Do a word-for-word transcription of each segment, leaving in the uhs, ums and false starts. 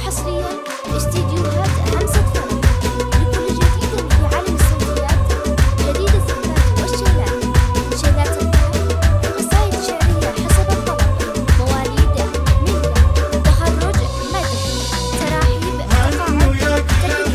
وحصريا استديوهات همسة فرح لكل جديد في عالم الصوتيات. جديد الزفات والشيلات، شيلات الذهب، قصائد شعرية حسب الطلب، مواليد ملة، تخرج مدح، تراحيب تقاعد تكريم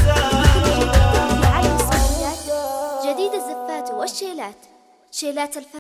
والشيلات، شيلات الفرح.